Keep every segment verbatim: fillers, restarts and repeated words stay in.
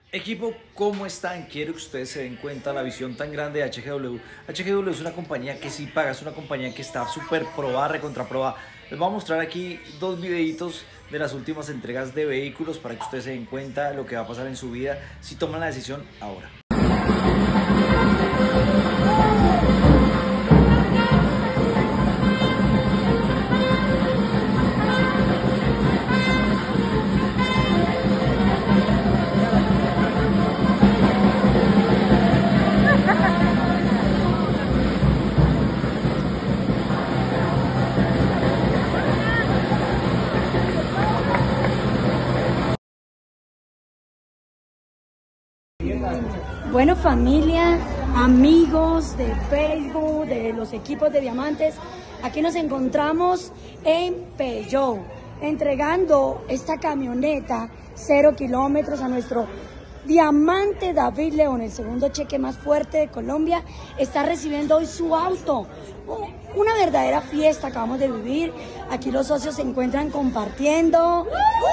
Equipo, ¿cómo están? Quiero que ustedes se den cuenta la visión tan grande de H G W. H G W es una compañía que sí paga, es una compañía que está súper probada, recontraprobada. Les voy a mostrar aquí dos videitos de las últimas entregas de vehículos para que ustedes se den cuenta de lo que va a pasar en su vida si toman la decisión ahora. Bueno, familia, amigos de Facebook, de los equipos de diamantes, aquí nos encontramos en Peugeot, entregando esta camioneta cero kilómetros a nuestro diamante David León, el segundo cheque más fuerte de Colombia. Está recibiendo hoy su auto. Una verdadera fiesta acabamos de vivir. Aquí los socios se encuentran compartiendo.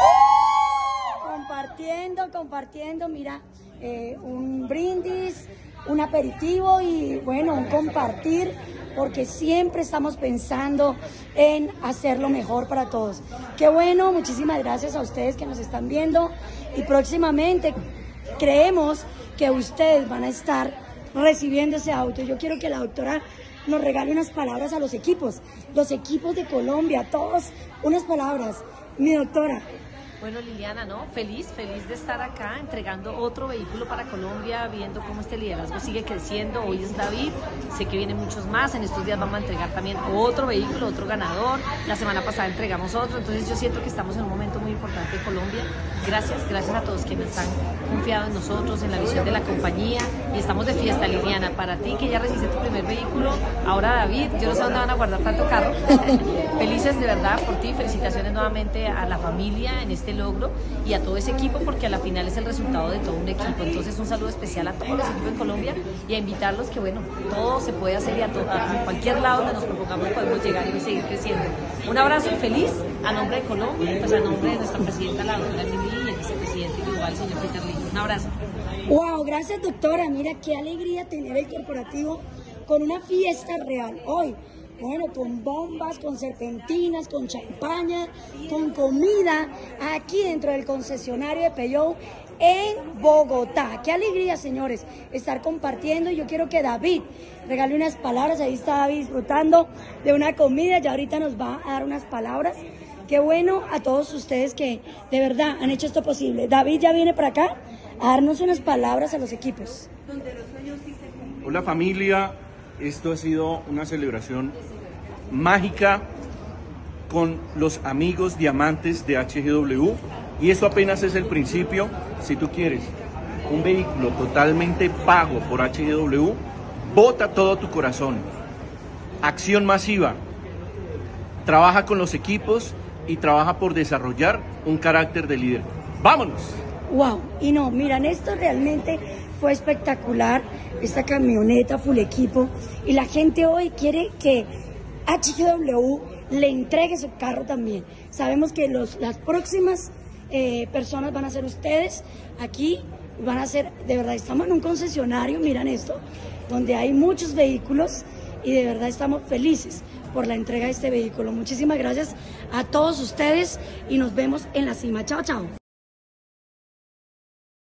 Compartiendo, compartiendo, mira, eh, un brindis, un aperitivo y bueno, un compartir, porque siempre estamos pensando en hacerlo mejor para todos. Qué bueno, muchísimas gracias a ustedes que nos están viendo y próximamente creemos que ustedes van a estar recibiendo ese auto. Yo quiero que la doctora nos regale unas palabras a los equipos, los equipos de Colombia, todos, unas palabras. Mi doctora. Bueno, Liliana, ¿no? Feliz, feliz de estar acá entregando otro vehículo para Colombia, viendo cómo este liderazgo sigue creciendo. Hoy es David, sé que vienen muchos más. En estos días vamos a entregar también otro vehículo, otro ganador. La semana pasada entregamos otro. Entonces yo siento que estamos en un momento muy importante en Colombia. Gracias, gracias a todos quienes han confiado en nosotros, en la visión de la compañía. Y estamos de fiesta, Liliana. Para ti que ya recibiste tu primer vehículo, ahora David, yo no sé dónde van a guardar tanto carro. Felices de verdad por ti. Felicitaciones nuevamente a la familia en este logro y a todo ese equipo, porque a la final es el resultado de todo un equipo. Entonces un saludo especial a todos los equipos en Colombia y a invitarlos que bueno, todo se puede hacer y a, a cualquier lado donde nos propongamos podemos llegar y seguir creciendo. Un abrazo y feliz a nombre de Colombia y pues a nombre de nuestra presidenta, la doctora Lili, y el vicepresidente igual, señor Peter Lee. Un abrazo. Wow, gracias doctora, mira qué alegría tener el corporativo con una fiesta real hoy. Bueno, con bombas, con serpentinas, con champaña, con comida, aquí dentro del concesionario de Peugeot en Bogotá. Qué alegría, señores, estar compartiendo. Yo quiero que David regale unas palabras. Ahí está David disfrutando de una comida. Ya ahorita nos va a dar unas palabras. Qué bueno a todos ustedes que de verdad han hecho esto posible. David ya viene para acá a darnos unas palabras a los equipos. Hola familia. Esto ha sido una celebración mágica con los amigos diamantes de H G W y esto apenas es el principio. Si tú quieres un vehículo totalmente pago por H G W, bota todo tu corazón, acción masiva, trabaja con los equipos y trabaja por desarrollar un carácter de líder. ¡Vámonos! Wow, y no, miran, esto realmente fue espectacular, esta camioneta full equipo, y la gente hoy quiere que H G W le entregue su carro también. Sabemos que los, las próximas eh, personas van a ser ustedes aquí, van a ser, de verdad, estamos en un concesionario, miran esto, donde hay muchos vehículos y de verdad estamos felices por la entrega de este vehículo. Muchísimas gracias a todos ustedes y nos vemos en la cima. Chao, chao.